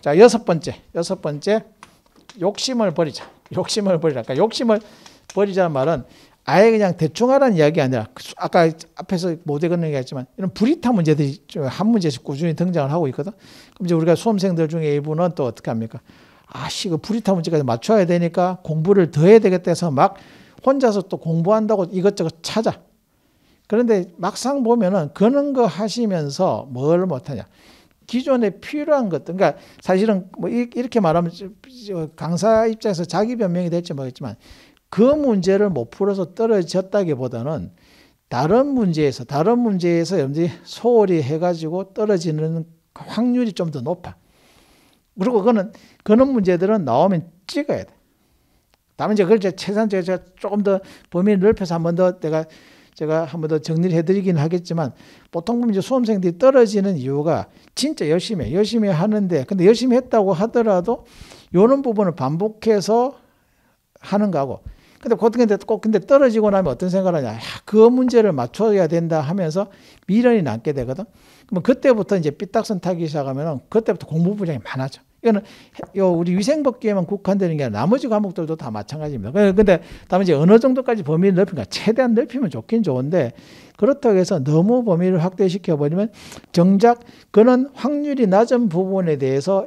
자, 여섯 번째 욕심을 버리자. 욕심을 버리라. 그러니까 욕심을 버리자는 말은 아예 그냥 대충 하라는 이야기가 아니라 아까 앞에서 못 읽은 얘기했지만 이런 불이타 문제들이 한 문제씩 꾸준히 등장을 하고 있거든. 그럼 이제 우리가 수험생들 중에 일부는 또 어떻게 합니까? 그 불이타 문제까지 맞춰야 되니까 공부를 더 해야 되겠다 해서 막 혼자서 또 공부한다고 이것저것 찾아. 그런데 막상 보면은 그런 거 하시면서 뭘 못하냐. 기존에 필요한 것들, 그러니까 사실은 뭐 이렇게 말하면 강사 입장에서 자기 변명이 될지 모르겠지만 그 문제를 못 풀어서 떨어졌다기보다는 다른 문제에서 여러분들이 소홀히 해가지고 떨어지는 확률이 좀 더 높아. 그리고 그런 문제들은 나오면 찍어야 돼. 다음에 이제 그걸 최소한 제가 조금 더 범위를 넓혀서 제가 한 번 더 정리를 해드리긴 하겠지만 보통 보면 이제 수험생들이 떨어지는 이유가 진짜 열심히 하는데 근데 열심히 했다고 하더라도 이런 부분을 반복해서 하는 거하고 근데 떨어지고 나면 어떤 생각을 하냐. 그 문제를 맞춰야 된다 하면서 미련이 남게 되거든. 그러면 그때부터 이제 삐딱선 타기 시작하면 그때부터 공부 분량이 많아져. 이거는 우리 위생법규에만 국한되는 게 아니라 나머지 과목들도 다 마찬가지입니다. 근데 다만 이제 어느 정도까지 범위를 넓히니까 최대한 넓히면 좋긴 좋은데 그렇다고 해서 너무 범위를 확대시켜 버리면 정작 그런 확률이 낮은 부분에 대해서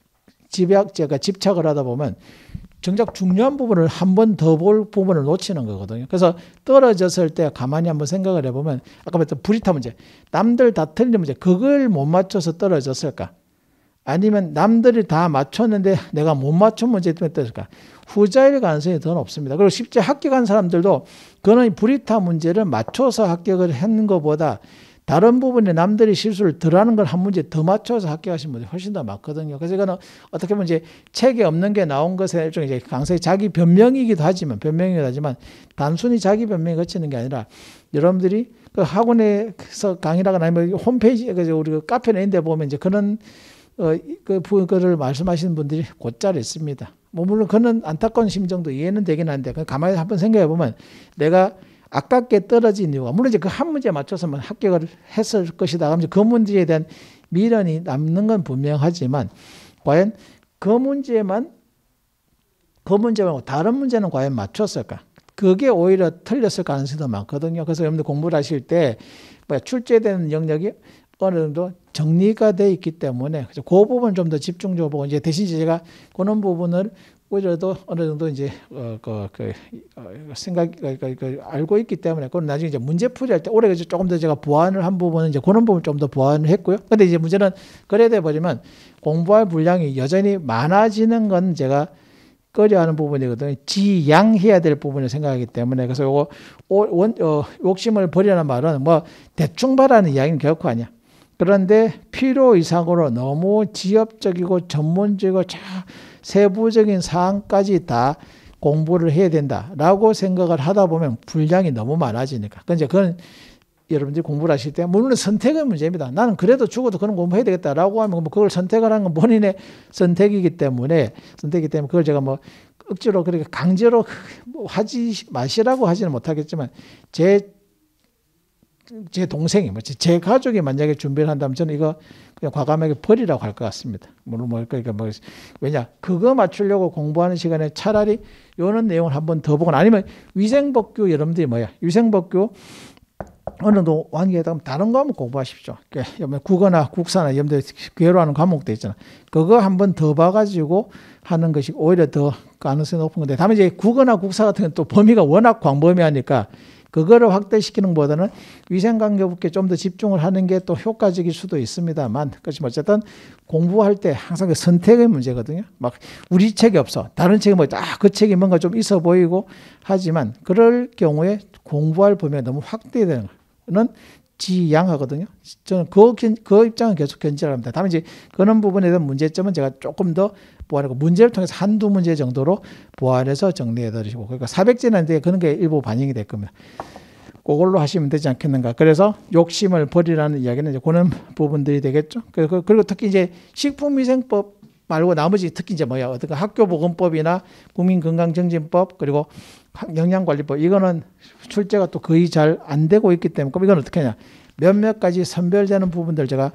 집착을 하다 보면 정작 중요한 부분을 한 번 더 볼 부분을 놓치는 거거든요. 그래서 떨어졌을 때 가만히 한번 생각을 해보면 아까 말했던 불이타 문제, 남들 다 틀린 문제, 그걸 못 맞춰서 떨어졌을까? 아니면 남들이 다 맞췄는데 내가 못 맞춘 문제 때문에 떨어질까? 후자일 가능성이 더 높습니다. 그리고 실제 합격한 사람들도 그런 불이타 문제를 맞춰서 합격을 했는 것보다 다른 부분에 남들이 실수를 덜 하는 걸 한 문제 더 맞춰서 합격하신 분들이 훨씬 더 많거든요. 그래서 이거는 어떻게 보면 이제 책에 없는 게 나온 것의 일종의 이제 강사의 자기 변명이기도 하지만 단순히 자기 변명이 거치는 게 아니라 여러분들이 그 학원에서 강의라거나 아니면 홈페이지, 우리 카페에 있는 데 보면 이제 그런 그거를 말씀하시는 분들이 곧잘 있습니다. 물론 그런 안타까운 심정도 이해는 되긴 한데 가만히 한번 생각해 보면 내가 아깝게 떨어진 이유가 물론 이제 그 한 문제에 맞춰서만 합격을 했을 것이다. 그럼 그 문제에 대한 미련이 남는 건 분명하지만 과연 그 문제 말고 다른 문제는 과연 맞췄을까? 그게 오히려 틀렸을 가능성이 더 많거든요. 그래서 여러분들 공부를 하실 때 출제되는 영역이 어느 정도 정리가 돼 있기 때문에 그 부분을 좀 더 집중적으로 보고 이제 대신 제가 그런 부분을 오히려도 어느 정도 이제 알고 있기 때문에 그건 나중에 이제 문제풀이 할 때 올해 조금 더 제가 보완을 한 부분은 이제 그런 부분 좀 더 보완을 했고요. 근데 이제 문제는 그래 돼 버리면 공부할 분량이 여전히 많아지는 건 제가 꺼려하는 부분이거든요. 지양해야 될 부분을 생각하기 때문에 그래서 요거 욕심을 버리라는 말은 뭐 대충 바라는 이야기는 결코 아니야. 그런데 필요 이상으로 너무 지엽적이고 전문적이고 세부적인 사항까지 다 공부를 해야 된다라고 생각을 하다 보면 분량이 너무 많아지니까. 그건 여러분들이 공부를 하실 때 물론 선택의 문제입니다. 나는 그래도 죽어도 그런 공부해야 되겠다라고 하면 그걸 선택을 하는 건 본인의 선택이기 때문에 그걸 제가 뭐 억지로 그렇게 강제로 하지 마시라고 하지는 못하겠지만 제 동생이 제 가족이 만약에 준비를 한다면 저는 이거 그냥 과감하게 버리라고 할 것 같습니다. 물론 왜냐 그거 맞추려고 공부하는 시간에 차라리 이런 내용을 한번 더 보거나 아니면 위생법규 여러분들이 위생법규 어느 정도 완기하다 다른 과목 공부하십시오. 국어나 국사나 여러분들 괴로워하는 과목도 있잖아. 그거 한번 더 봐가지고 하는 것이 오히려 더 가능성이 높은 건데 다만 이제 국어나 국사 같은 건 또 범위가 워낙 광범위하니까 그거를 확대시키는 것보다는 위생관계법에 좀 더 집중을 하는 게 또 효과적일 수도 있습니다만 그렇지만 어쨌든 공부할 때 항상 그 선택의 문제거든요. 막 우리 책이 없어. 다른 책이 그 책이 뭔가 좀 있어 보이고 하지만 그럴 경우에 공부할 범위가 너무 확대되는 거는 지양하거든요. 저는 그 입장은 계속 견지를 합니다. 다만 이제 그런 부분에 대한 문제점은 제가 조금 더 보완하고 문제를 통해서 한두 문제 정도로 보완해서 정리해 드리고 그러니까 400제는데 그런 게 일부 반영이 될 겁니다. 그걸로 하시면 되지 않겠는가. 그래서 욕심을 버리라는 이야기는 이제 그런 부분들이 되겠죠. 그리고 특히 이제 식품위생법 말고 나머지 특히 이제 어떤 학교보건법이나 국민건강증진법 그리고 영양관리법 이거는 출제가 또 거의 잘 안 되고 있기 때문에 그럼 이건 어떻게 하냐. 몇몇 가지 선별되는 부분들 제가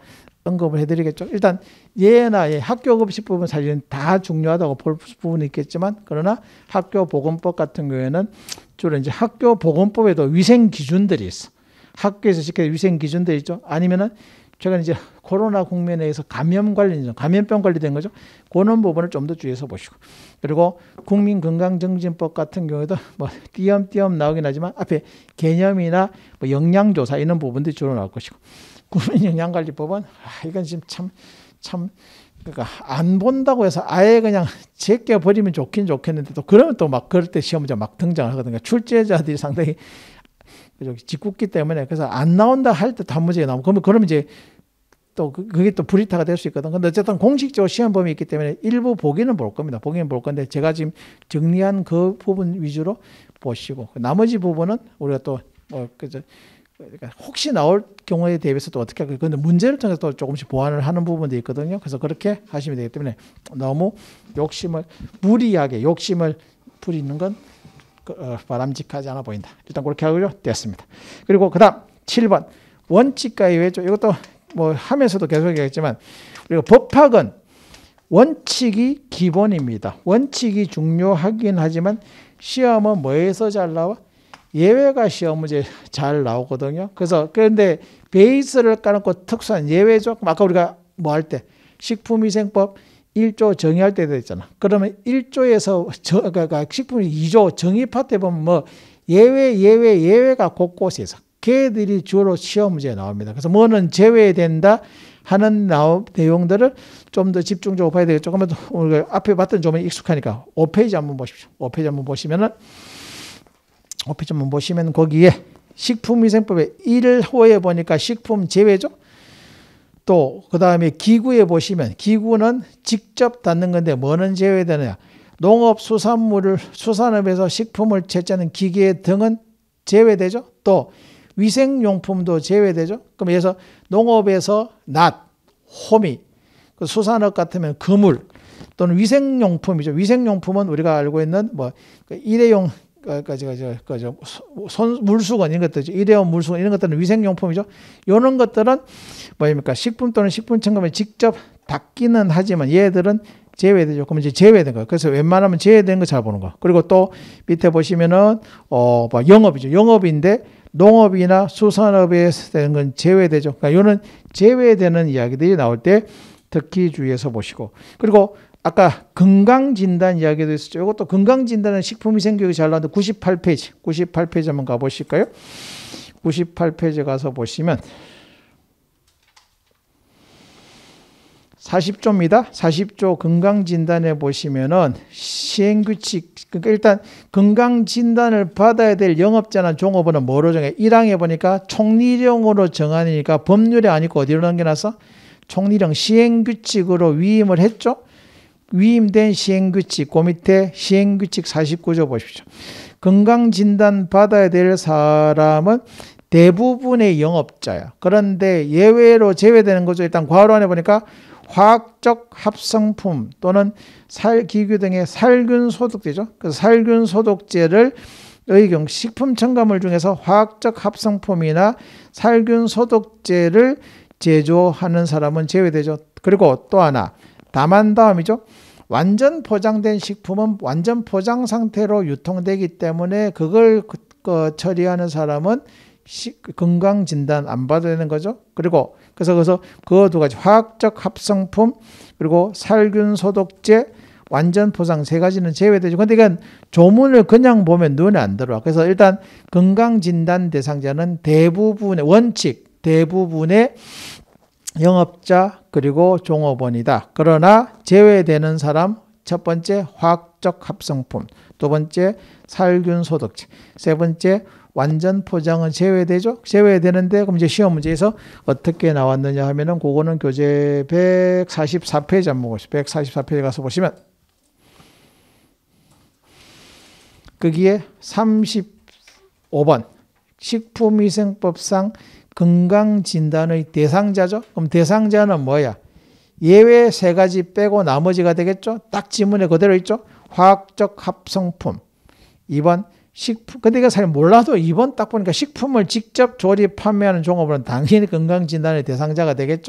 언급을 해드리겠죠. 일단 예나 학교 급식 부분 사실은 다 중요하다고 볼 부분이 있겠지만 그러나 학교 보건법 같은 경우에는 주로 이제 학교 보건법에도 위생 기준들이 있어. 학교에서 지켜야 위생 기준들이 있죠. 아니면은 최근 이제 코로나 국면에서 감염 관리, 감염병 관리된 거죠. 그런 부분을 좀 더 주의해서 보시고. 그리고 국민건강증진법 같은 경우에도 뭐 띄엄띄엄 나오긴 하지만 앞에 개념이나 뭐 영양조사 이런 부분들이 주로 나올 것이고. 국민영양관리법은 이건 지금 참 그러니까 안 본다고 해서 아예 그냥 제껴 버리면 좋긴 좋겠는데 또 그러면 또 막 그럴 때 시험 문제 막 등장을 하거든요. 출제자들이 상당히 짓궂기 때문에 그래서 안 나온다 할 때 단문제가 나오고 그러면 이제 또 그게 또 불이타가 될 수 있거든. 근데 어쨌든 공식적으로 시험 범위 있기 때문에 일부 보기는 볼 겁니다. 보기는 볼 건데 제가 지금 정리한 그 부분 위주로 보시고 나머지 부분은 우리가 또 그러니까 혹시 나올 경우에 대비해서 또 어떻게 할까요? 근데 문제를 통해서 또 조금씩 보완을 하는 부분도 있거든요. 그래서 그렇게 하시면 되기 때문에 너무 무리하게 욕심을 부리는 건 바람직하지 않아 보인다. 일단 그렇게 하고요. 됐습니다. 그리고 그 다음 7번 원칙과 예외죠. 이것도 뭐 하면서도 계속 얘기했지만 그리고 법학은 원칙이 기본입니다. 원칙이 중요하긴 하지만 시험은 뭐에서 잘 나와? 예외가 시험 문제 잘 나오거든요. 그래서 그런데 베이스를 까놓고 특수한 예외죠. 아까 우리가 뭐 할 때 식품위생법 1조 정의할 때도 있잖아. 그러면 1조에서 그러니까 식품 2조 정의 파트에 보면 뭐 예외가 곳곳에서 걔들이 주로 시험 문제에 나옵니다. 그래서 뭐는 제외된다 하는 내용들을 좀 더 집중적으로 봐야 되겠죠. 그러면 우리가 앞에 봤던 좀 익숙하니까 5페이지 한번 보십시오. 5페이지 한번 보시면 거기에 식품위생법의 1호에 보니까 식품 제외죠. 또 그 다음에 기구에 보시면 기구는 직접 닫는 건데 뭐는 제외되느냐. 농업 수산업에서 식품을 채취하는 기계 등은 제외되죠. 또 위생용품도 제외되죠. 그럼 그래서 농업에서 낫, 호미, 수산업 같으면 그물 또는 위생용품이죠. 위생용품은 우리가 알고 있는 뭐 일회용 물수건 이런 것들, 일회용 물수건 이런 것들은 위생용품이죠. 이런 것들은 뭐입니까? 식품 또는 식품첨가물 직접 닦기는 하지만 얘들은 제외되죠. 그러면 이제 제외된 거예요. 그래서 웬만하면 제외된 거 잘 보는 거. 그리고 또 밑에 보시면은 영업이죠. 영업인데 농업이나 수산업에 되는 건 제외되죠. 그러니까 이거는 제외되는 이야기들이 나올 때 특히 주의해서 보시고. 그리고 아까 건강진단 이야기도 있었죠. 이것도 건강진단은 식품위생교육이 잘 나왔는데 98페이지 한번 가보실까요? 98페이지 가서 보시면 40조입니다. 40조 건강진단에 보시면은 시행규칙, 그러니까 일단 건강진단을 받아야 될 영업자나 종업원은 뭐로 정해? 1항에 보니까 총리령으로 정하니까 법률에 아니고 어디로 넘겨놨어? 총리령 시행규칙으로 위임을 했죠. 위임된 시행규칙, 그 밑에 시행규칙 49조 보십시오. 건강진단 받아야 될 사람은 대부분의 영업자야. 그런데 예외로 제외되는 거죠. 일단 괄호 안에 보니까 화학적 합성품 또는 살기구 등의 살균 소독제죠. 그래서 살균 소독제를 의경 식품 첨가물 중에서 화학적 합성품이나 살균 소독제를 제조하는 사람은 제외되죠. 그리고 또 하나 다만 다음이죠. 완전 포장된 식품은 완전 포장 상태로 유통되기 때문에 그걸 처리하는 사람은 건강진단 안 받아야 되는 거죠. 그리고 그래서 그 두 가지 화학적 합성품 그리고 살균 소독제 완전 포장 세 가지는 제외되죠. 근데 이건 조문을 그냥 보면 눈에 안 들어와. 그래서 일단 건강진단 대상자는 대부분의 원칙 대부분의 영업자 그리고 종업원이다. 그러나 제외되는 사람 첫 번째 화학적 합성품, 두 번째 살균 소독제, 세 번째 완전 포장은 제외되죠. 제외되는데 그럼 이제 시험 문제에서 어떻게 나왔느냐 하면은 그거는 교재 144페이지 한번 보시죠. 144페이지 가서 보시면 거기에 35번 식품위생법상 건강진단의 대상자죠. 그럼 대상자는 뭐야? 예외 세 가지 빼고 나머지가 되겠죠. 딱 지문에 그대로 있죠. 화학적 합성품. 2번 식품. 근데 이거 잘 몰라도 2번 딱 보니까 식품을 직접 조립 판매하는 종업원은 당연히 건강진단의 대상자가 되겠죠.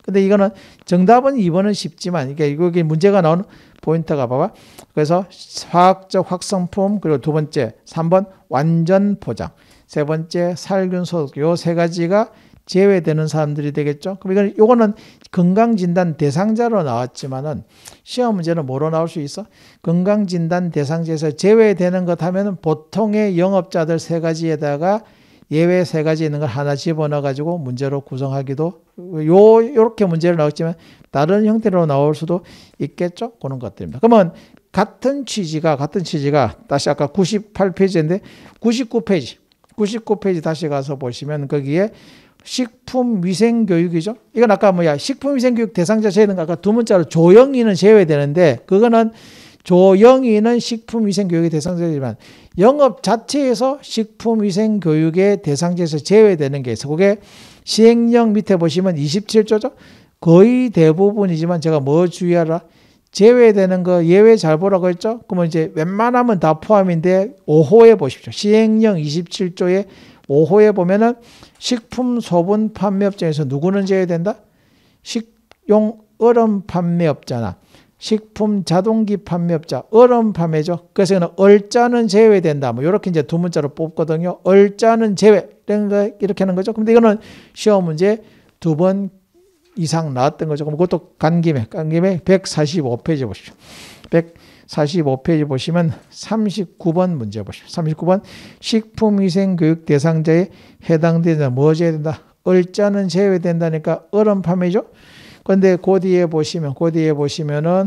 근데 이거는 정답은 2번은 쉽지만 이게 문제가 나오는 포인트가 봐봐. 그래서 화학적 확성품, 그리고 두 번째 3번 완전 포장, 세 번째 살균 소독, 요 세 가지가 제외되는 사람들이 되겠죠. 그럼 요거는 건강진단 대상자로 나왔지만은 시험 문제는 뭐로 나올 수 있어? 건강진단 대상자에서 제외되는 것 하면은 보통의 영업자들 세 가지에다가 예외 세 가지 있는 걸 하나 집어넣어 가지고 문제로 구성하기도 요렇게 문제를 나왔지만 다른 형태로 나올 수도 있겠죠. 그런 것들입니다. 그러면 같은 취지가 다시 아까 98페이지인데 99페이지 다시 가서 보시면 거기에 식품위생교육이죠. 이건 아까 식품위생교육 대상자 제외는 아까 두 문자로 조영이는 제외되는데 그거는 조영이는 식품위생교육의 대상자이지만 영업 자체에서 식품위생교육의 대상자에서 제외되는 게 있어. 그게 시행령 밑에 보시면 27조죠. 거의 대부분이지만 제가 뭐 주의하라? 제외되는 거 예외 잘 보라고 했죠. 그러면 이제 웬만하면 다 포함인데 5호에 보십시오. 시행령 27조에 5호에 보면은 식품 소분 판매업장에서 누구는 제외된다? 식용 얼음 판매업자나 식품 자동기 판매업자, 얼음 판매죠. 그래서 얼자는 제외된다. 뭐 이렇게 이제 두 문자로 뽑거든요. 얼자는 제외 이렇게 하는 거죠. 근데 이거는 시험 문제 2번 이상 나왔던 거죠. 그럼 그것도 간 김에 145페이지 보십시오. 145페이지 보시면 39번 문제 보십시오. 39번 식품위생교육 대상자에 해당되는 뭐 제외된다? 얼자는 제외된다니까 얼음 판매죠. 그런데 그 뒤에 보시면은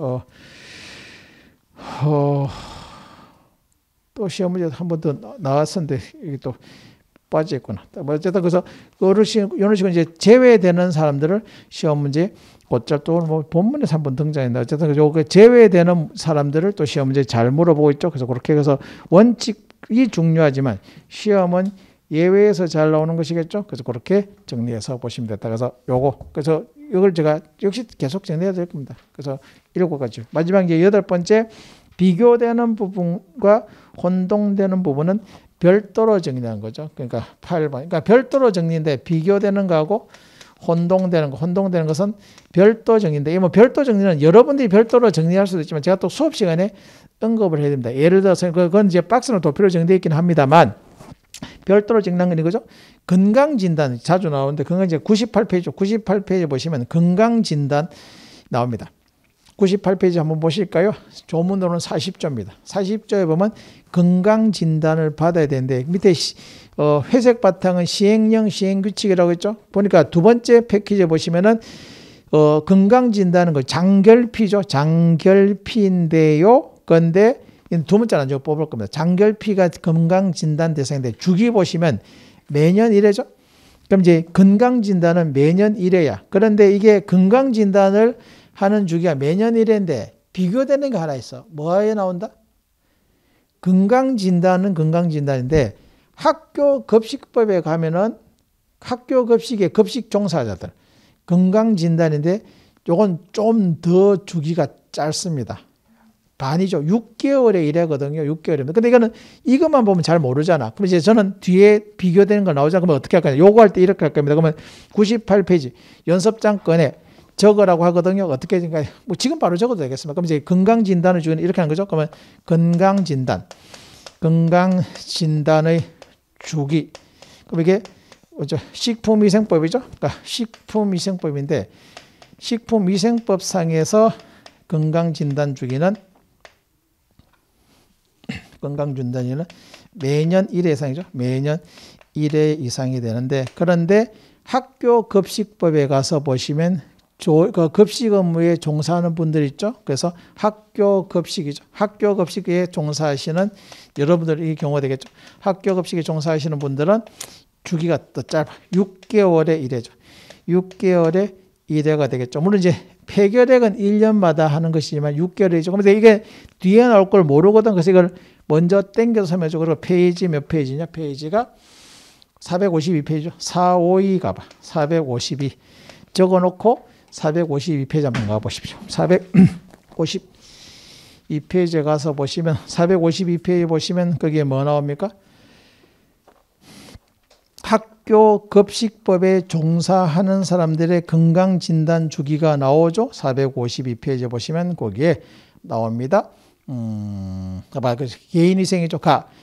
또 시험 문제 한 번 더 나왔었는데 이게 또 빠져 있구나. 어쨌든 그래서 이런 식으로 이제 제외되는 사람들을 시험 문제 곧잘 또 뭐 본문에서 한번 등장했는데 어쨌든 그 제외되는 사람들을 또 시험 문제 잘 물어보고 있죠. 그래서 그렇게 해서 원칙이 중요하지만 시험은 예외에서 잘 나오는 것이겠죠. 그래서 그렇게 정리해서 보시면 됐다. 그래서 이걸 제가 역시 계속 정리해야 될 겁니다. 그래서 7가지. 마지막 이제 8번째 비교되는 부분과 혼동되는 부분은 별도로 정리한 거죠. 그러니까 8번. 그러니까 별도로 정리인데 비교되는 거하고 혼동되는 것은 별도 정리인데, 이 뭐 별도 정리는 여러분들이 별도로 정리할 수도 있지만 제가 또 수업 시간에 언급을 해야 됩니다. 예를 들어서 그건 이제 박스는 도표로 정리되어 있긴 합니다만 별도로 정리한 건 이거죠. 건강진단 자주 나오는데 그건 이제 98페이지 보시면 건강진단 나옵니다. 98페이지 한번 보실까요? 조문으로는 40조입니다. 40조에 보면 건강진단을 받아야 되는데 밑에 회색 바탕은 시행령 시행규칙이라고 했죠. 보니까 두 번째 패키지에 보시면은 건강진단은 장결피죠. 장결피인데요. 그런데 두 문자는 저 뽑을 겁니다. 장결피가 건강진단 대상인데 주기 보시면 매년 1회죠. 그럼 이제 건강진단은 매년 1회야. 그런데 이게 건강진단을 하는 주기가 매년 1회인데 비교되는 게 하나 있어. 뭐에 나온다? 건강진단은 건강진단인데 학교 급식법에 가면은 학교 급식의 급식 종사자들 건강진단인데 요건 좀 더 주기가 짧습니다. 반이죠. 6개월에 1회거든요. 6개월입니다. 근데 이것만 보면 잘 모르잖아. 그럼 이제 저는 뒤에 비교되는 거 나오자. 그러면 어떻게 할까요? 요거 할 때 이렇게 할 겁니다. 그러면 98페이지 연습장 건에 적으라고 하거든요. 어떻게 할까요? 뭐 지금 바로 적어도 되겠습니다. 그럼 이제 건강진단을 주는 이렇게 하는 거죠. 그러면 건강진단의 주기. 그럼 이게 식품위생법이죠. 그러니까 식품위생법인데 식품위생법상에서 건강진단 주기는 매년 1회 이상이죠. 매년 1회 이상이 되는데 그런데 학교 급식법에 가서 보시면 급식 업무에 종사하는 분들 있죠. 그래서 학교 급식이죠. 학교 급식에 종사하시는 여러분들이 경우가 되겠죠. 학교 급식에 종사하시는 분들은 주기가 더 짧아. 6개월에 1회죠. 6개월에 1회가 되겠죠. 물론 이제 폐결핵은 1년마다 하는 것이지만 6개월이죠. 그런데 이게 뒤에 나올 걸 모르거든. 그래서 이걸 먼저 땡겨서 설명해줘. 그리고 페이지 몇 페이지냐? 페이지가 452페이지죠. 452 가봐. 452 적어놓고 452페이지 한번 가보십시오. 452페이지에 가서 보시면 452페이지 보시면 거기에 뭐 나옵니까? 학교 급식법에 종사하는 사람들의 건강진단 주기가 나오죠. 452페이지 보시면 거기에 나옵니다. 개인위생이죠.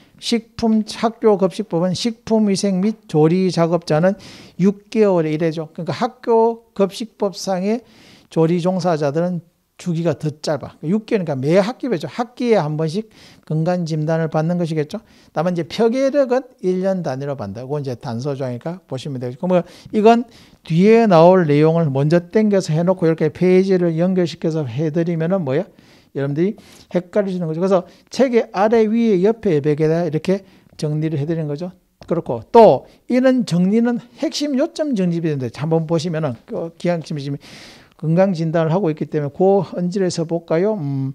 학교 급식법은 식품위생 및 조리 작업자는 6개월에 이래죠. 그러니까 학교 급식법상의 조리 종사자들은 주기가 더 짧아. 6개월이니까 매 학기별이죠. 학기에 한 번씩 건강 진단을 받는 것이겠죠. 다만 이제 표계력은 1년 단위로 받는다. 그건 이제 단서조항이니까 보시면 되겠죠. 그러면 이건 뒤에 나올 내용을 먼저 당겨서 해놓고 이렇게 페이지를 연결시켜서 해드리면은 뭐야? 여러분들이 헷갈리시는 거죠. 그래서 책의 아래 위에 옆에 벽에다 이렇게 정리를 해드리는 거죠. 그렇고 또 이런 정리는 핵심 요점 정립이 되는데 한번 보시면은 기왕쯤이시면 건강 진단을 하고 있기 때문에 그 언질에서 볼까요?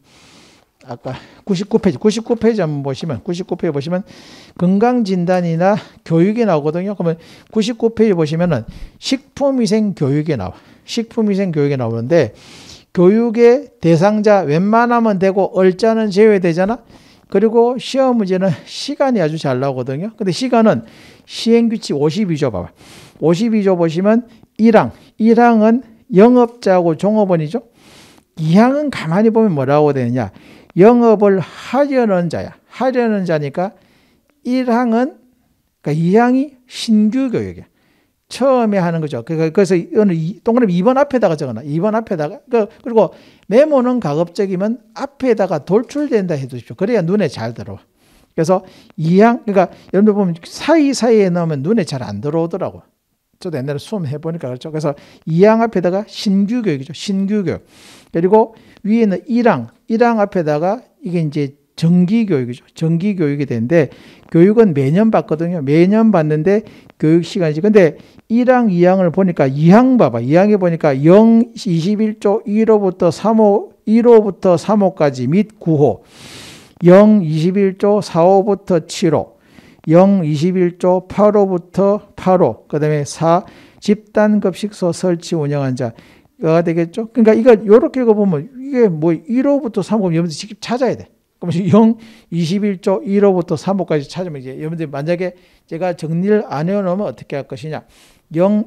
아까 99페이지 한번 보시면 99페이지 보시면 건강 진단이나 교육이 나오거든요. 그러면 99페이지 보시면은 식품위생 교육이 나와. 식품위생 교육이 나오는데 교육의 대상자 웬만하면 되고 얼자는 제외되잖아. 그리고 시험 문제는 시간이 아주 잘 나오거든요. 근데 시간은 시행규칙 52조 봐봐. 52조 보시면 1항은 영업자하고 종업원이죠. 2항은 가만히 보면 뭐라고 되느냐. 영업을 하려는 자야. 하려는 자니까 1항은, 그러니까 2항이 신규 교육이야. 처음에 하는 거죠. 그래서 동그라미 2번 앞에다가 적어놔. 2번 앞에다가. 그리고 메모는 가급적이면 앞에다가 돌출된다 해두십시오. 그래야 눈에 잘 들어와. 그래서 2항, 그러니까 여러분들 보면 사이사이에 넣으면 눈에 잘 안 들어오더라고. 저도 옛날에 수험 해보니까 그렇죠. 그래서 2항 앞에다가 신규 교육이죠. 신규 교육. 그리고 위에는 1항 앞에다가 이게 이제 정기 교육이죠. 정기 교육이 되는데 교육은 매년 받거든요. 매년 받는데 교육 시간이지. 근데 1항, 2항을 보니까 2항 봐봐. 2항에 보니까 0, 21조 1호부터 3호, 1호부터 3호까지 및 9호, 0, 21조 4호부터 7호, 0, 21조 8호부터 8호, 그 다음에 4, 집단급식소 설치 운영한 자가 되겠죠. 그러니까 이걸 이렇게 읽어보면 이게 뭐 1호부터 3호 여러분들 직접 찾아야 돼. 그럼 0, 21조 1호부터 3호까지 찾으면 이제 여러분들 만약에 제가 정리를 안 해놓으면 어떻게 할 것이냐. 0,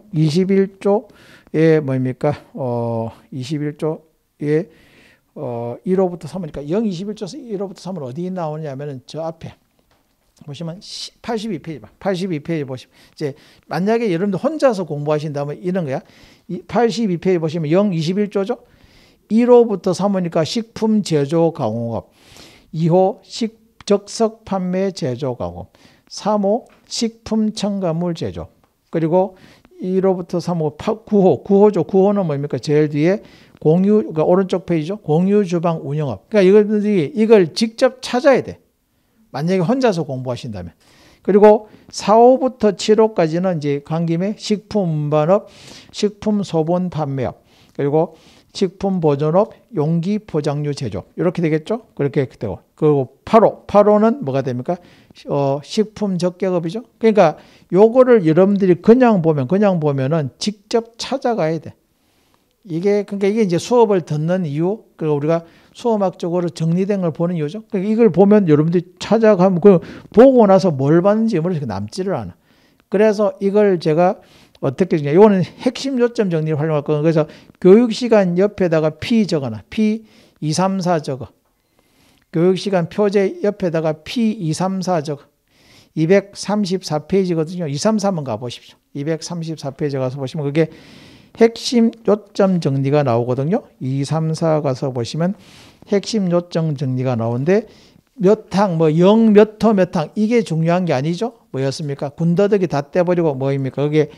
21조에 뭡니까? 21조에 1호부터 3호니까 0, 21조 1호부터 3호는 어디 나오냐면은 저 앞에 보시면 82페이지 봐. 82페이지 보시면 이제 만약에 여러분들 혼자서 공부하신다면 이런 거야. 82페이지 보시면 0, 21조죠. 1호부터 3호니까 식품 제조 가공업, 2호 적석 판매 제조 가공업, 3호 식품 첨가물 제조, 그리고 1호부터 3호 9호죠. 9호는 뭡니까? 제일 뒤에 공유, 그러니까 오른쪽 페이지죠. 공유 주방 운영업. 그러니까 이걸 직접 찾아야 돼. 만약에 혼자서 공부하신다면. 그리고 4호부터 7호까지는 이제 간 김에 식품 운반업, 식품 소본 판매업, 그리고 식품 보존업, 용기 포장류 제조. 이렇게 되겠죠? 그렇게 되고. 그리고 8호는 뭐가 됩니까? 식품 적격업이죠. 그러니까 요거를 여러분들이 그냥 보면은 직접 찾아가야 돼. 그러니까 이게 이제 수업을 듣는 이유, 그리고 우리가 수험학적으로 정리된 걸 보는 이유죠. 그러니까 이걸 보면 여러분들이 찾아가면 보고 나서 뭘 봤는지 머릿속에 남지를 않아. 그래서 이걸 제가 어떻게 주냐. 이거는 핵심 요점 정리를 활용할 거예요. 그래서 교육시간 옆에다가 P 적어놔. P 2, 3, 4 적어. 교육시간 표제 옆에다가 P 2, 3, 4 적어. 234페이지거든요. 2, 3, 3은 가보십시오. 234페이지 가서 보시면 그게 핵심 요점 정리가 나오거든요. 2, 3, 4 가서 보시면 핵심 요점 정리가 나오는데 몇 항, 0, 몇 호, 몇 항 이게 중요한 게 아니죠. 뭐였습니까? 군더더기 다 떼버리고 뭐입니까? 그게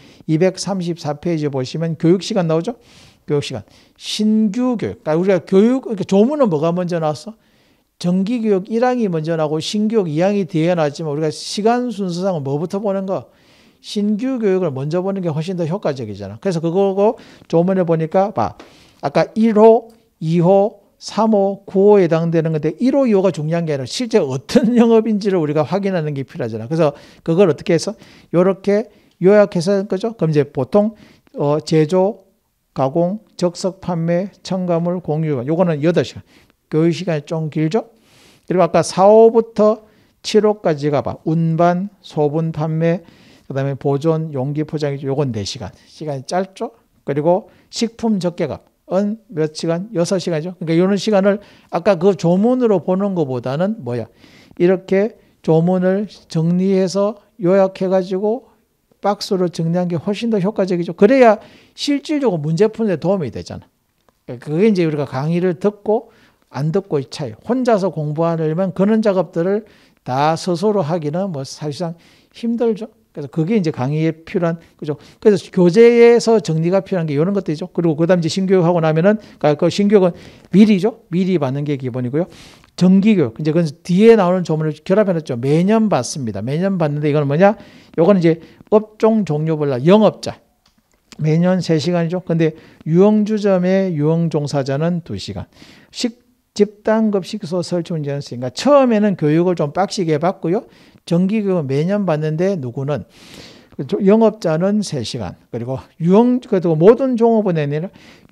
234페이지 보시면 교육시간 나오죠. 교육시간. 신규 교육. 그러니까 우리가 그러니까 조문은 뭐가 먼저 나왔어? 정기교육 1항이 먼저 나오고 신교육 2항이 뒤에 나왔지만 우리가 시간 순서상은 뭐부터 보는 거? 신규 교육을 먼저 보는 게 훨씬 더 효과적이잖아. 그래서 그거고 조문에 보니까 아까 1호, 2호, 3호, 9호에 해당되는 건데 1호, 2호가 중요한 게 아니라 실제 어떤 영업인지를 우리가 확인하는 게 필요하잖아. 그래서 그걸 어떻게 해서 이렇게 요약해서 하는 거죠. 그럼 이제 보통 제조, 가공, 적석 판매, 첨가물, 공유 요거는 8시간. 교육 시간이 좀 길죠. 그리고 아까 4호부터 7호까지가 운반, 소분 판매, 그다음에 보존, 용기 포장이죠. 요건 4시간. 시간이 짧죠. 그리고 식품 적개값은 몇 시간? 6시간이죠. 그러니까 이런 시간을 아까 그 조문으로 보는 것보다는 뭐야? 이렇게 조문을 정리해서 요약해가지고 박스로 정리한 게 훨씬 더 효과적이죠. 그래야 실질적으로 문제 푸는 데 도움이 되잖아. 그게 이제 우리가 강의를 듣고 안 듣고의 차이. 혼자서 공부하려면 그런 작업들을 다 스스로 하기는 뭐 사실상 힘들죠. 그래서 그게 이제 강의에 필요한 그죠. 그래서 교재에서 정리가 필요한 게 이런 것들이죠. 그리고 그다음 이제 신교육하고 나면은 그 신교육은 미리죠. 미리 받는 게 기본이고요. 정기교육 이제 그 뒤에 나오는 조문을 결합해놨죠. 매년 받습니다. 매년 받는데 이건 뭐냐? 요거는 이제 업종 종류별로 영업자 매년 3시간이죠. 근데 유흥주점의 유흥종사자는 2시간. 집단급 식소 설치 문제는 있으니까 처음에는 교육을 좀 빡시게 받고요. 정기교육은 매년 받는데 누구는 영업자는 3시간 그리고 그래도 모든 종업원이 아니라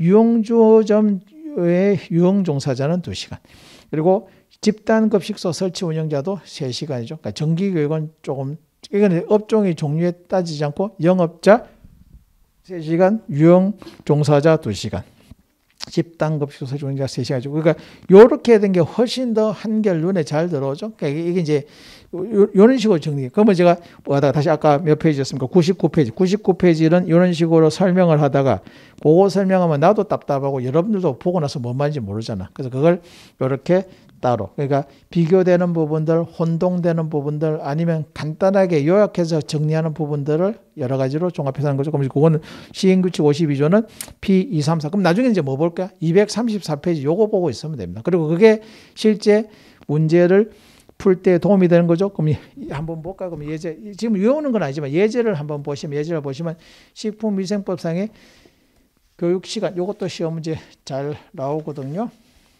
유흥주점의 유흥종사자는 2시간 그리고 집단급 식소 설치 운영자도 3시간이죠. 그러니까 정기교육은 조금 이건 업종의 종류에 따지지 않고 영업자 3시간, 유흥종사자 2시간. 집단급 식소 설치 운영자 3시간이죠. 그러니까 요렇게 된 게 훨씬 더 한결 눈에 잘 들어오죠. 그러니까 이게 이제 이런 식으로 정리. 그러면 제가 뭐하다가 다시 아까 몇 페이지였습니까? 99페이지. 99페이지는 이런 식으로 설명을 하다가 그거 설명하면 나도 답답하고 여러분들도 보고 나서 뭔 말인지 모르잖아. 그래서 그걸 이렇게 따로. 그러니까 비교되는 부분들, 혼동되는 부분들 아니면 간단하게 요약해서 정리하는 부분들을 여러 가지로 종합해서 하는 거죠. 그럼 그거는 시행규칙 52조는 P234. 그럼 나중에 이제 뭐 볼까요? 234페이지 요거 보고 있으면 됩니다. 그리고 그게 실제 문제를 풀 때 도움이 되는 거죠. 그럼 한번 볼까요? 그럼 예제 지금 외우는 건 아니지만 예제를 한번 보시면 식품위생법상의 교육 시간 요것도 시험 문제 잘 나오거든요.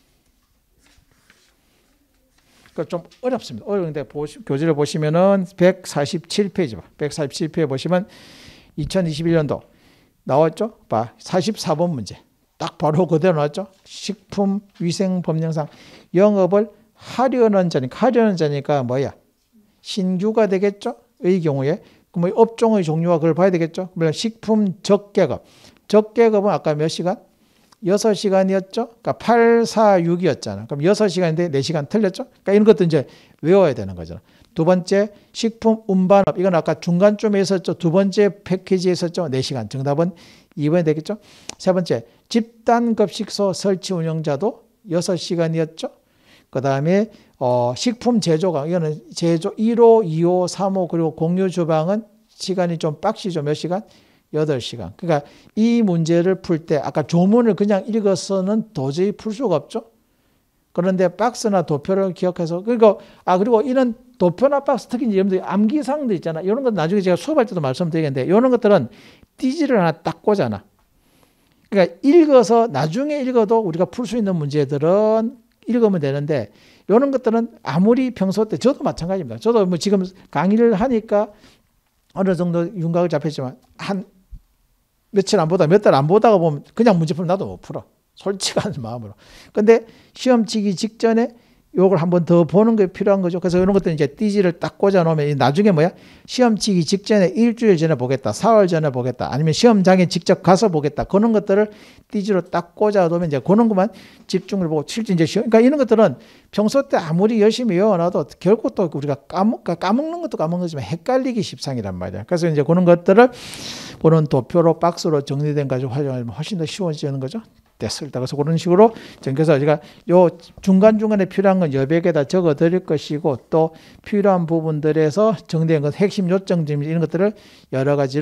좀 어렵습니다. 어려운데 교재를 보시면은 147페이지 봐. 147페이지 보시면 2021년도 나왔죠? 봐. 44번 문제. 딱 바로 그대로 나왔죠? 식품위생법령상 영업을 하려는 자니까 뭐야? 신규가 되겠죠? 의 경우에. 그럼 업종의 종류와 그걸 봐야 되겠죠? 물론 식품 적개급. 적개급은 아까 몇 시간? 6시간이었죠? 그러니까 8, 4, 6이었잖아. 그럼 6시간인데 4시간 틀렸죠? 그러니까 이런 것도 이제 외워야 되는 거죠. 두 번째, 식품 운반업. 이건 아까 중간쯤에 있었죠? 두 번째 패키지에 있었죠? 4시간. 정답은 2번이 되겠죠? 세 번째, 집단급 식소 설치 운영자도 6시간이었죠? 그 다음에 식품 제조가 이거는 제조 1호, 2호, 3호 그리고 공유 주방은 시간이 좀 빡시죠. 몇 시간? 8시간. 그러니까 이 문제를 풀 때 아까 조문을 그냥 읽어서는 도저히 풀 수가 없죠. 그런데 박스나 도표를 기억해서 그리고 이런 도표나 박스 특히 여러분들 암기사항도 있잖아. 이런 건 나중에 제가 수업할 때도 말씀드리겠는데 이런 것들은 띠지를 하나 딱 꽂아놔. 그러니까 읽어서 나중에 읽어도 우리가 풀 수 있는 문제들은 읽으면 되는데 이런 것들은 아무리 평소 때 저도 마찬가지입니다. 저도 뭐 지금 강의를 하니까 어느 정도 윤곽을 잡혔지만 한 며칠 안 보다 몇 달 안 보다가 보면 그냥 문제 풀면 나도 못 풀어. 솔직한 마음으로. 근데 시험 치기 직전에 요걸 한번 더 보는 게 필요한 거죠. 그래서 이런 것들은 이제 띠지를 딱 꽂아 놓으면 나중에 뭐야? 시험 치기 직전에 일주일 전에 보겠다. 4월 전에 보겠다. 아니면 시험장에 직접 가서 보겠다. 그런 것들을 띠지로 딱 꽂아 놓으면 이제 그런 것만 집중을 보고 실제 이제 시험. 그러니까 이런 것들은 평소 때 아무리 열심히 외워놔도 결국 또 우리가 까먹는 것도 까먹는 거지만 헷갈리기 십상이란 말이야. 그래서 이제 그런 것들을 그런 도표로 박스로 정리된 가지고 활용하면 훨씬 더 쉬워지는 거죠. 됐을 때. 그래서 그런 식으로 그래서 제가 요 중간중간에 필요한 건 여백에다 적어 드릴 것이고 또 필요한 부분들에서 정리된 것 핵심 요점 이런 것들을 여러 가지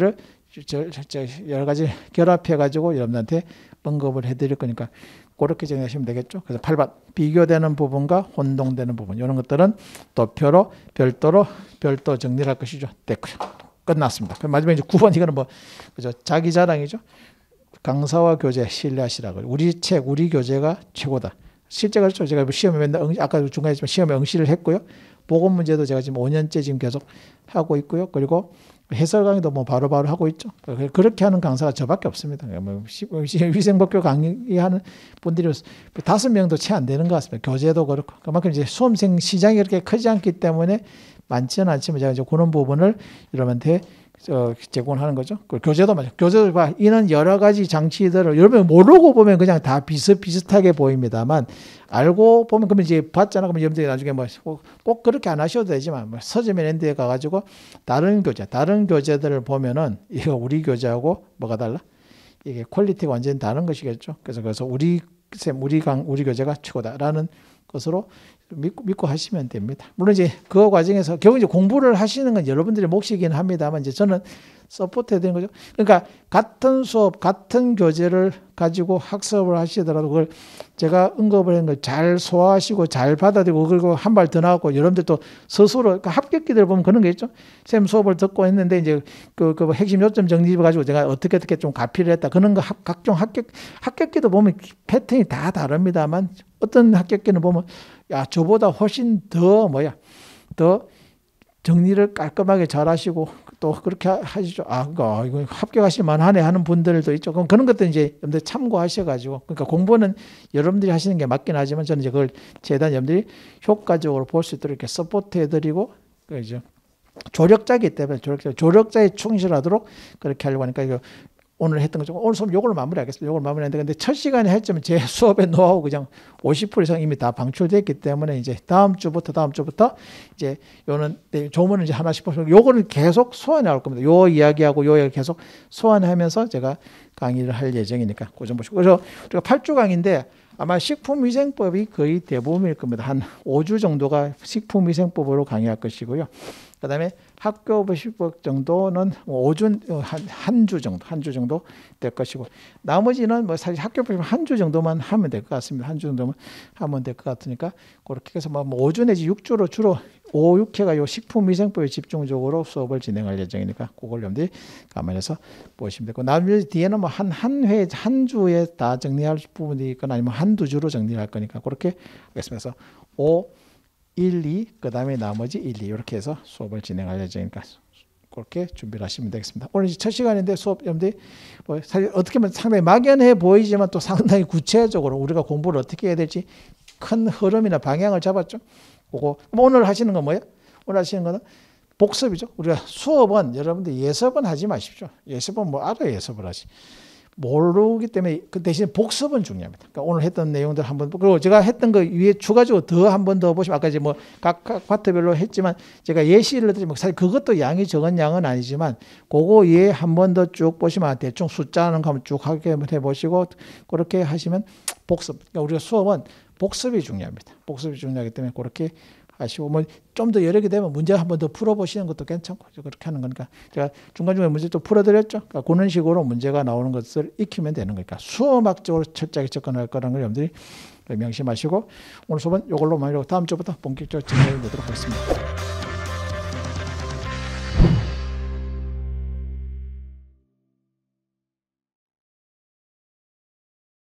결합해 가지고 여러분한테 언급을 해 드릴 거니까 그렇게 정리하시면 되겠죠. 그래서 8번 비교되는 부분과 혼동되는 부분 이런 것들은 도표로 별도 정리를 할 것이죠. 됐고요. 끝났습니다. 그럼 마지막에 이제 9번 이거는 뭐 그죠? 자기 자랑이죠. 강사와 교재 신뢰하시라고. 우리 책, 우리 교재가 최고다. 실제 그렇죠. 제가 시험에 맨날 아까 중간에 시험에 응시를 했고요. 보건 문제도 제가 지금 5년째 지금 계속 하고 있고요. 그리고 해설 강의도 뭐 바로바로 하고 있죠. 그렇게 하는 강사가 저밖에 없습니다. 뭐 위생법규 강의하는 분들이 5명도 채 안 되는 것 같습니다. 교재도 그렇고. 그만큼 이제 수험생 시장이 그렇게 크지 않기 때문에 많지는 않지만 제가 이제 그런 부분을 여러분한테 제공하는 거죠. 그 교재도 마찬가지. 교재도 봐. 이는 여러 가지 장치들을 여러분 모르고 보면 그냥 다 비슷비슷하게 보입니다만 알고 보면 그러면 이제 봤잖아. 그러면 여러분들이 나중에 뭐 꼭 그렇게 안 하셔도 되지만 뭐 서점 이런 데 가가지고 다른 교재들을 보면은 이거 우리 교재하고 뭐가 달라? 이게 퀄리티가 완전히 다른 것이겠죠. 그래서 우리 교재가 최고다라는 것으로 믿고 하시면 됩니다. 물론 이제 그 과정에서 결국 이제 공부를 하시는 건 여러분들의 몫이긴 합니다만 이제 저는 서포트해야 되는 거죠. 그러니까 같은 수업, 같은 교재를 가지고 학습을 하시더라도 그걸 제가 언급을 한 걸 잘 소화하시고 잘 받아들이고 그리고 한 발 더 나왔고 여러분들 또 스스로 그러니까 합격기들 보면 그런 게 있죠. 쌤 수업을 듣고 했는데 이제 그 핵심 요점 정리해 가지고 제가 어떻게 좀 가피를 했다. 그런 거 각종 합격기도 보면 패턴이 다 다릅니다만 어떤 합격기는 보면 야 저보다 훨씬 더 정리를 깔끔하게 잘 하시고 또 그렇게 하시죠. 이거 합격하실 만하네 하는 분들도 있죠. 그럼 그런 것도 이제 여러분들 참고하셔가지고 그러니까 공부는 여러분들이 하시는 게 맞긴 하지만 저는 이제 그걸 최대한 여러분들이 효과적으로 볼 수 있도록 이렇게 서포트해드리고 그죠. 조력자이기 때문에 조력자에 충실하도록 그렇게 하려고 하니까 이거 오늘 했던 거죠. 오늘 수업 요걸 마무리하겠습니다. 요걸 마무리했는데 근데 첫 시간에 했지만 제 수업의 노하우 그냥 50% 이상 이미 다 방출됐기 때문에 이제 다음 주부터 이제 요는 조문을 이제 하나씩 보시고 요거는 계속 소환해 나올 겁니다. 요 이야기하고 요 이야기 계속 소환하면서 제가 강의를 할 예정이니까 그 점 보시고 그래서 우리가 8주 강의인데 아마 식품위생법이 거의 대부분일 겁니다. 한 5주 정도가 식품위생법으로 강의할 것이고요. 그다음에 학교부식법 정도는 5주 한 주 정도 될 것이고 나머지는 뭐 사실 학교부식 한 주 정도만 하면 될 것 같습니다. 한 주 정도만 하면 될 것 같으니까 그렇게 해서 뭐 5주 내지 6주로 주로 5, 6회가 요 식품위생법에 집중적으로 수업을 진행할 예정이니까 그걸 여러분들이 감안해서 보시면 되고 나머지 뒤에는 뭐 한 주에 다 정리할 부분이 있거나 아니면 한두 주로 정리할 거니까 그렇게 하겠습니다. 그래서 5 1, 2, 그 다음에 나머지 1, 2 이렇게 해서 수업을 진행할 예정이니까 그렇게 준비를 하시면 되겠습니다. 오늘 첫 시간인데 수업 여러분들이 뭐 사실 어떻게 보면 상당히 막연해 보이지만 또 상당히 구체적으로 우리가 공부를 어떻게 해야 될지 큰 흐름이나 방향을 잡았죠. 그거 오늘 하시는 건 뭐예요? 오늘 하시는 거는 복습이죠. 우리가 수업은 여러분들 예습은 하지 마십시오. 예습은 뭐 알아야 예습을 하지. 모르기 때문에 그 대신 복습은 중요합니다. 그러니까 오늘 했던 내용들 한번 그리고 제가 했던 거 위에 추가적으로 더 한 번 더 보시면 아까 이제 뭐 각 파트별로 했지만 제가 예시를 드리면 사실 그것도 양이 적은 양은 아니지만 그거 예 한 번 더 쭉 보시면 대충 숫자는 한번 쭉 하게 해 보시고 그렇게 하시면 복습. 그러니까 우리가 수업은 복습이 중요합니다. 복습이 중요하기 때문에 그렇게 하시고 뭐 좀 더 여력이 되면 문제 한 번 더 풀어보시는 것도 괜찮고 그렇게 하는 거니까 제가 중간중간에 문제 또 풀어드렸죠. 그러니까 그런 식으로 문제가 나오는 것을 익히면 되는 거니까 수험학적으로 철저하게 접근할 거라는 걸 여러분들이 명심하시고 오늘 수업은 이걸로 마무리하고 다음 주부터 본격적으로 진행되도록 하겠습니다.